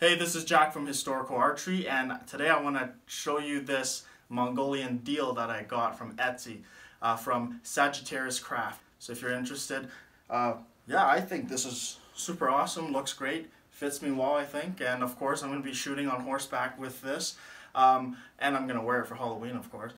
Hey, this is Jack from Historical Archery, and today I want to show you this Mongolian Deel that I got from Etsy, from SagittariusCraft. So if you're interested, yeah, I think this is super awesome, looks great, fits me well I think, and of course I'm going to be shooting on horseback with this, and I'm going to wear it for Halloween of course.